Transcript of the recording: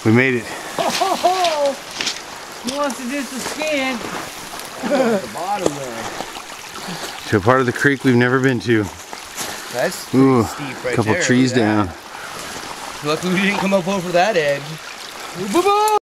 We made it. Oh, he wants to do some skiing. At the bottom there. To a part of the creek we've never been to. That's steep right there. A couple trees down. Luckily we didn't come up over that edge. Boo-boo!